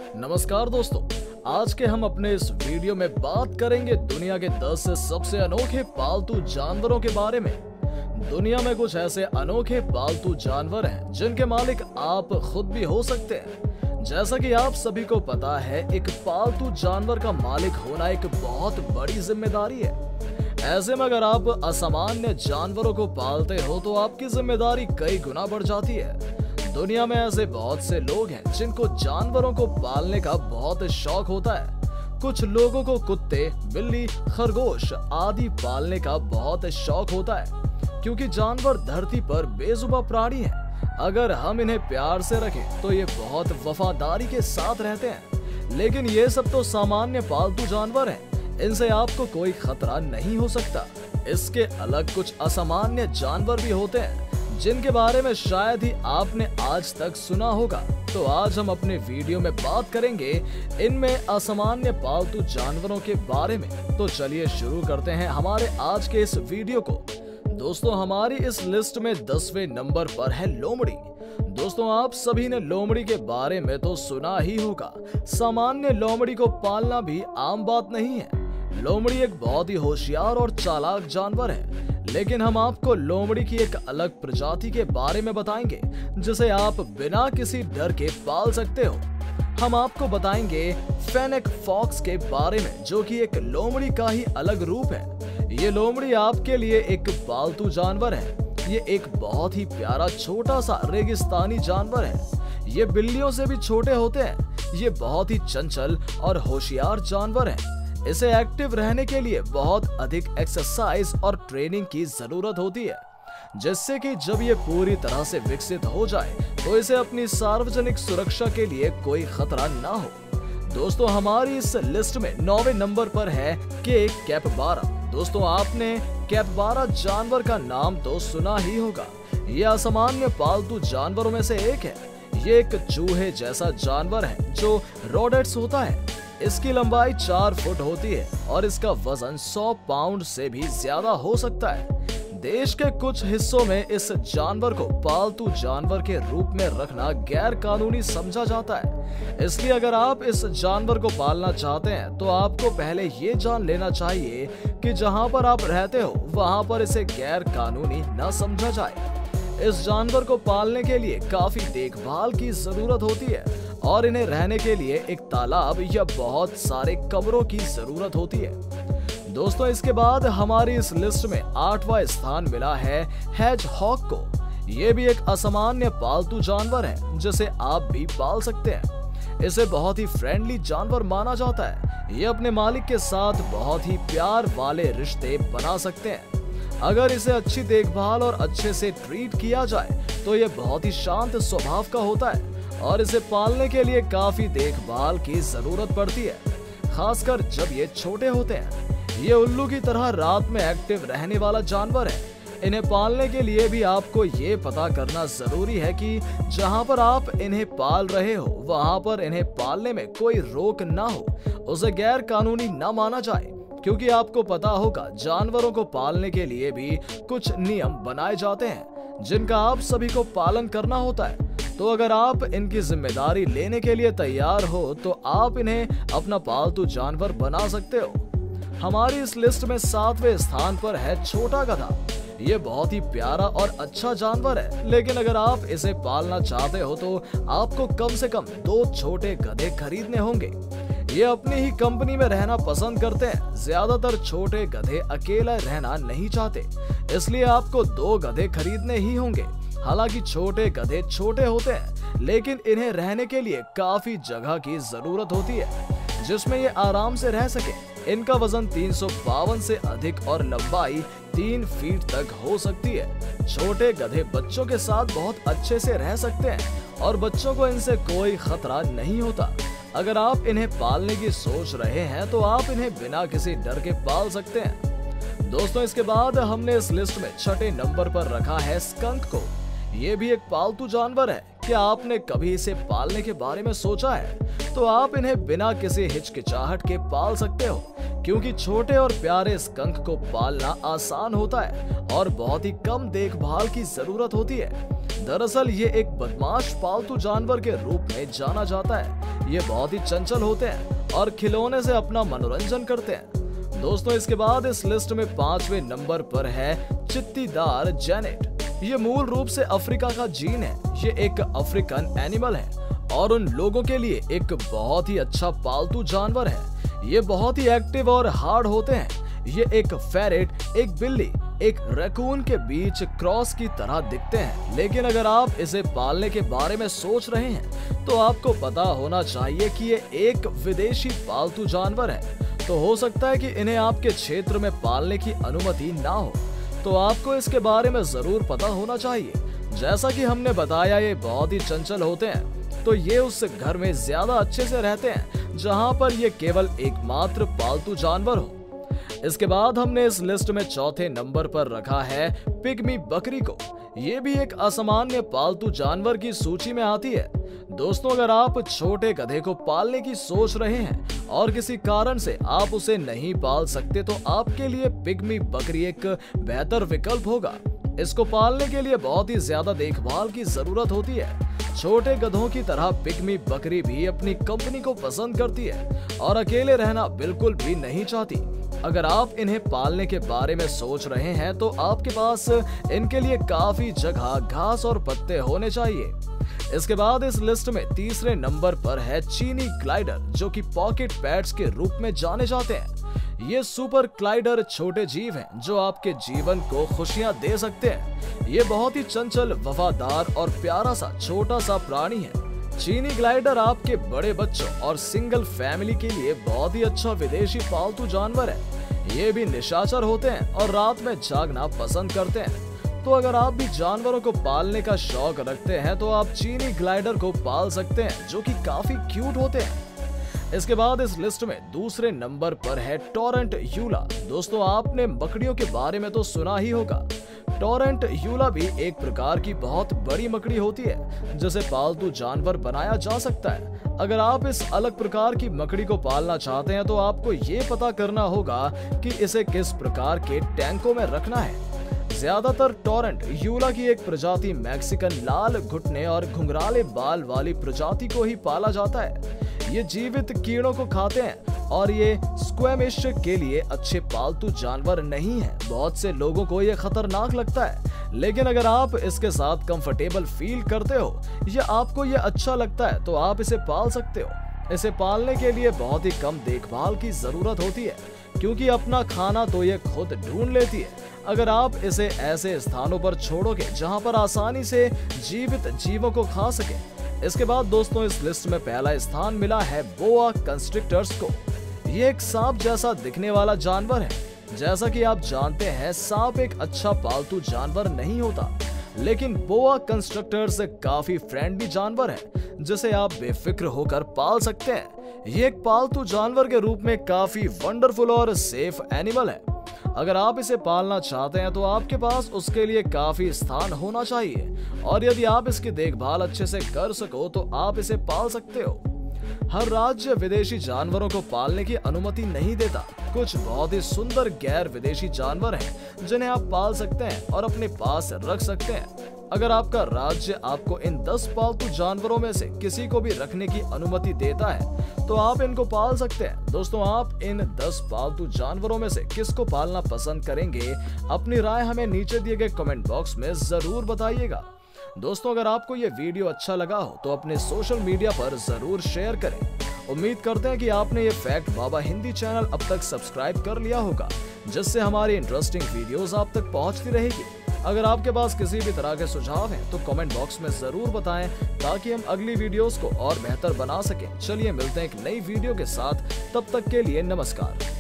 नमस्कार दोस्तों, आज के हम अपने इस वीडियो में बात करेंगे दुनिया के 10 सबसे अनोखे पालतू जानवरों के बारे में। दुनिया में कुछ ऐसे अनोखे पालतू जानवर हैं जिनके मालिक आप खुद भी हो सकते हैं। जैसा कि आप सभी को पता है, एक पालतू जानवर का मालिक होना एक बहुत बड़ी जिम्मेदारी है। ऐसे में अगर आप असामान्य जानवरों को पालते हो तो आपकी जिम्मेदारी कई गुना बढ़ जाती है। दुनिया में ऐसे बहुत से लोग हैं जिनको जानवरों को पालने का बहुत शौक होता है। कुछ लोगों को कुत्ते, बिल्ली, खरगोश आदि पालने का बहुत शौक होता है, क्योंकि जानवर धरती पर बेजुबान प्राणी हैं। अगर हम इन्हें प्यार से रखें तो ये बहुत वफादारी के साथ रहते हैं। लेकिन ये सब तो सामान्य पालतू जानवर हैं, इनसे आपको कोई खतरा नहीं हो सकता। इसके अलग कुछ असामान्य जानवर भी होते हैं जिनके बारे में शायद ही आपने आज तक सुना होगा। तो आज हम अपने वीडियो में बात करेंगे इनमें असामान्य पालतू जानवरों के बारे में। तो चलिए शुरू करते हैं हमारे आज के इस वीडियो को। दोस्तों, हमारी इस लिस्ट में 10वें नंबर पर है लोमड़ी। दोस्तों, आप सभी ने लोमड़ी के बारे में तो सुना ही होगा। सामान्य लोमड़ी को पालना भी आम बात नहीं है। लोमड़ी एक बहुत ही होशियार और चालाक जानवर है, लेकिन हम आपको लोमड़ी की एक अलग प्रजाति के बारे में बताएंगे जिसे आप बिना किसी डर के पाल सकते हो। हम आपको बताएंगे फेनेक फॉक्स के बारे में, जो कि एक लोमड़ी का ही अलग रूप है। ये लोमड़ी आपके लिए एक पालतू जानवर है। ये एक बहुत ही प्यारा छोटा सा रेगिस्तानी जानवर है। ये बिल्लियों से भी छोटे होते हैं। ये बहुत ही चंचल और होशियार जानवर है। इसे एक्टिव रहने के लिए बहुत अधिक एक्सरसाइज और ट्रेनिंग की जरूरत होती है, जिससे कि जब ये पूरी तरह से विकसित हो जाए तो इसे अपनी सार्वजनिक सुरक्षा के लिए कोई खतरा ना हो। दोस्तों, हमारी इस लिस्ट में 9वें नंबर पर है कैपिबारा। दोस्तों, आपने कैपिबारा जानवर का नाम तो सुना ही होगा। यह असामान्य पालतू जानवरों में से एक है। ये एक चूहे जैसा जानवर है जो रोडेट्स होता है। इसकी लंबाई 4 फुट होती है और इसका वजन 100 पाउंड से भी ज्यादा हो सकता है। देश के कुछ हिस्सों में इस जानवर को पालतू जानवर के रूप में रखना गैर कानूनी समझा जाता है। इसलिए अगर आप इस जानवर को पालना चाहते हैं तो आपको पहले ये जान लेना चाहिए कि जहां पर आप रहते हो वहां पर इसे गैर कानूनी न समझा जाए। इस जानवर को पालने के लिए काफी देखभाल की जरूरत होती है और इन्हें रहने के लिए एक तालाब या बहुत सारे कमरों की जरूरत होती है। दोस्तों, इसके बाद हमारी इस लिस्ट में 8वां स्थान मिला है हेजहॉग को। ये भी एक असामान्य पालतू जानवर है जिसे आप भी पाल सकते हैं। इसे बहुत ही फ्रेंडली जानवर माना जाता है। ये अपने मालिक के साथ बहुत ही प्यार वाले रिश्ते बना सकते हैं। अगर इसे अच्छी देखभाल और अच्छे से ट्रीट किया जाए तो ये बहुत ही शांत स्वभाव का होता है और इसे पालने के लिए काफी देखभाल की जरूरत पड़ती है, खासकर जब ये छोटे होते हैं। ये उल्लू की तरह रात में एक्टिव रहने वाला जानवर है। इन्हें पालने के लिए भी आपको ये पता करना जरूरी है कि जहां पर आप इन्हें पाल रहे हो वहां पर इन्हें पालने में कोई रोक ना हो, उसे गैर कानूनी ना माना जाए, क्योंकि आपको पता होगा जानवरों को पालने के लिए भी कुछ नियम बनाए जाते हैं जिनका आप सभी को पालन करना होता है। तो अगर आप इनकी जिम्मेदारी लेने के लिए तैयार हो तो आप इन्हें अपना पालतू जानवर बना सकते हो। हमारी इस लिस्ट में 7वें स्थान पर है छोटा गधा। ये बहुत ही प्यारा और अच्छा जानवर है, लेकिन अगर आप इसे पालना चाहते हो तो आपको कम से कम 2 छोटे गधे खरीदने होंगे। ये अपनी ही कंपनी में रहना पसंद करते हैं। ज्यादातर छोटे गधे अकेला रहना नहीं चाहते, इसलिए आपको 2 गधे खरीदने ही होंगे। हालांकि छोटे गधे छोटे होते हैं, लेकिन इन्हें रहने के लिए काफी जगह की जरूरत होती है जिसमें ये आराम से रह सके। इनका वजन 352 से अधिक और लंबाई 3 फीट तक हो सकती है। छोटे गधे बच्चों के साथ बहुत अच्छे से रह सकते हैं और बच्चों को इनसे कोई खतरा नहीं होता। अगर आप इन्हें पालने की सोच रहे हैं तो आप इन्हें बिना किसी डर के पाल सकते हैं। दोस्तों, इसके बाद हमने इस लिस्ट में 6ठे नंबर पर रखा है स्कंक को। ये भी एक पालतू जानवर है। क्या आपने कभी इसे पालने के बारे में सोचा है? तो आप इन्हें बिना किसी हिचकिचाहट के पाल सकते हो, क्योंकि छोटे और प्यारे स्कंक को पालना आसान होता है और बहुत ही कम देखभाल की जरूरत होती है। दरअसल ये एक बदमाश पालतू जानवर के रूप में जाना जाता है। ये बहुत ही चंचल होते हैं और खिलौने से अपना मनोरंजन करते हैं। दोस्तों इसके बाद इस लिस्ट में 5वें नंबर पर है चित्तीदार जेनेट। ये मूल रूप से अफ्रीका का जीन है। ये एक अफ्रीकन एनिमल है और उन लोगों के लिए एक बहुत ही अच्छा पालतू जानवर है। ये बहुत ही एक्टिव और हार्ड होते हैं। ये एक फेरेट, एक बिल्ली, एक रैकून के बीच क्रॉस की तरह दिखते हैं। लेकिन अगर आप इसे पालने के बारे में सोच रहे हैं तो आपको पता होना चाहिए कि ये एक विदेशी पालतू जानवर है। तो हो सकता है कि इन्हें आपके क्षेत्र में पालने की अनुमति ना हो, तो आपको इसके बारे में जरूर पता होना चाहिए। जैसा कि हमने बताया ये बहुत ही चंचल होते हैं, तो ये उस घर में ज्यादा अच्छे से रहते हैं जहां पर ये केवल एकमात्र पालतू जानवर हो। इसके बाद हमने इस लिस्ट में चौथे नंबर पर रखा है पिग्मी बकरी को। ये भी एक असामान्य पालतू जानवर की सूची में आती है। दोस्तों अगर आप छोटे गधे को पालने की सोच रहे हैं और किसी कारण से आप उसे नहीं पाल सकते तो आपके लिए पिग्मी बकरी एक बेहतर विकल्प होगा। इसको पालने के लिए बहुत ही ज्यादा देखभाल की जरूरत होती है। छोटे गधों की तरह पिग्मी बकरी भी अपनी कंपनी को पसंद करती है और अकेले रहना बिल्कुल भी नहीं चाहती। अगर आप इन्हें पालने के बारे में सोच रहे हैं तो आपके पास इनके लिए काफी जगह, घास और पत्ते होने चाहिए। इसके बाद इस लिस्ट में तीसरे नंबर पर है चीनी ग्लाइडर, जो कि पॉकेट पैट्स के रूप में जाने जाते हैं। ये सुपर ग्लाइडर छोटे जीव हैं जो आपके जीवन को खुशियां दे सकते हैं। ये बहुत ही चंचल, वफादार और प्यारा सा छोटा सा प्राणी है। चीनी ग्लाइडर आपके बड़े बच्चों और सिंगल फैमिली के लिए बहुत ही अच्छा विदेशी पालतू जानवर है। ये भी निशाचर होते हैं और रात में जागना पसंद करते हैं। तो अगर आप भी जानवरों को पालने का शौक रखते हैं तो आप चीनी ग्लाइडर को पाल सकते हैं, जो कि काफी क्यूट होते हैं। इसके बाद इस लिस्ट में दूसरे नंबर पर है टोरेंट यूला। दोस्तों आपने मकड़ियों के बारे में तो सुना ही होगा। टोरेंट यूला भी एक प्रकार की बहुत बड़ी मकड़ी होती है जिसे पालतू जानवर बनाया जा सकता है। अगर आप इस अलग प्रकार की मकड़ी को पालना चाहते हैं तो आपको ये पता करना होगा कि इसे किस प्रकार के टैंकों में रखना है। ज्यादातर टोरेंट यूला की एक प्रजाति मैक्सिकन लाल घुटने और घुंघराले बाल वाली प्रजाति को ही पाला जाता है। ये जीवित कीड़ों को खाते हैं और ये स्क्वैमिश के लिए अच्छे पालतू जानवर नहीं है। बहुत से लोगों को ये खतरनाक लगता है, लेकिन अगर आप इसके साथ कंफर्टेबल फील करते हो या आपको ये अच्छा लगता है तो आप इसे पाल सकते हो। इसे पालने के लिए बहुत ही कम देखभाल की जरूरत होती है, क्योंकि अपना खाना तो ये खुद ढूंढ लेती है। अगर आप इसे ऐसे स्थानों पर छोड़ोगे जहां पर आसानी से जीवित जीवों को खा सके। इसके बाद दोस्तों इस लिस्ट में पहला स्थान मिला है बोआ कंस्ट्रिक्टर्स को। ये एक सांप जैसा दिखने वाला जानवर है। जैसा कि आप जानते हैं सांप एक अच्छा पालतू जानवर नहीं होता, लेकिन बोआ कंस्ट्रक्टर्स काफी फ्रेंडली जानवर है जिसे आप बेफिक्र होकर पाल सकते हैं। ये एक पालतू जानवर के रूप में काफी वंडरफुल और सेफ एनिमल है। अगर आप इसे पालना चाहते हैं तो आपके पास उसके लिए काफी स्थान होना चाहिए, और यदि आप इसकी देखभाल अच्छे से कर सको तो आप इसे पाल सकते हो। हर राज्य विदेशी जानवरों को पालने की अनुमति नहीं देता। कुछ बहुत ही सुंदर गैर विदेशी जानवर हैं जिन्हें आप पाल सकते हैं और अपने पास रख सकते हैं। अगर आपका राज्य आपको इन 10 पालतू जानवरों में से किसी को भी रखने की अनुमति देता है तो आप इनको पाल सकते हैं। दोस्तों आप इन 10 पालतू जानवरों में से किसको पालना पसंद करेंगे, अपनी राय हमें नीचे दिए गए कमेंट बॉक्स में जरूर बताइएगा। दोस्तों अगर आपको ये वीडियो अच्छा लगा हो तो अपने सोशल मीडिया पर जरूर शेयर करें। उम्मीद करते हैं कि आपने ये फैक्ट बाबा हिंदी चैनल अब तक सब्सक्राइब कर लिया होगा, जिससे हमारी इंटरेस्टिंग वीडियोस आप तक पहुंचती रहेगी। अगर आपके पास किसी भी तरह के सुझाव हैं तो कमेंट बॉक्स में जरूर बताएं, ताकि हम अगली वीडियोस को और बेहतर बना सकें। चलिए मिलते हैं एक नई वीडियो के साथ, तब तक के लिए नमस्कार।